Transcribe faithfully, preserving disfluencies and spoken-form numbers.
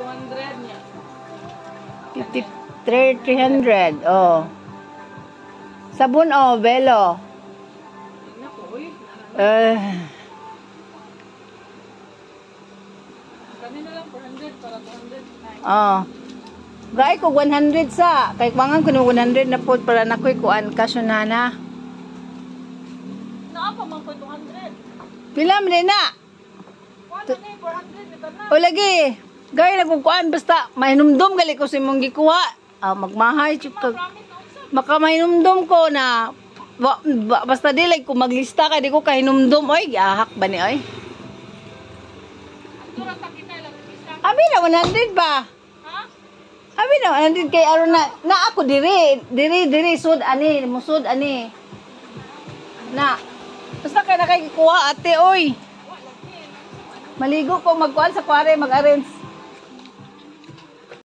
two hundred niya. fifty-three, three hundred. Oh. Sabon oh, Velo. Nako, uy. Eh. Kanina lang four hundred para two hundred. Oh. Gay ko one hundred sa. Kay kwangan ko no one hundred na po para nakoy kuan kasunana. Naa pa man ko two hundred. Pila man na? Kuan na ni four hundred ito na. O lagi. Gay na kung kuan basta mahinumdum gali ko sa imong gikuha. Ah, magmahay chukag. Maka mahinumdum ko na ba, ba, basta di like kung maglista ka di ko kahinumdum oy, ahak ba ni oy? Abi na one hundred ba? Abi na, nandun kay aron na, na ako diri, diri, diri, sud, ani, musud, ani. Na, basta ka na kay kuha, ate, oy. Maligo ko, magkuhan sa kware, mag-arrange.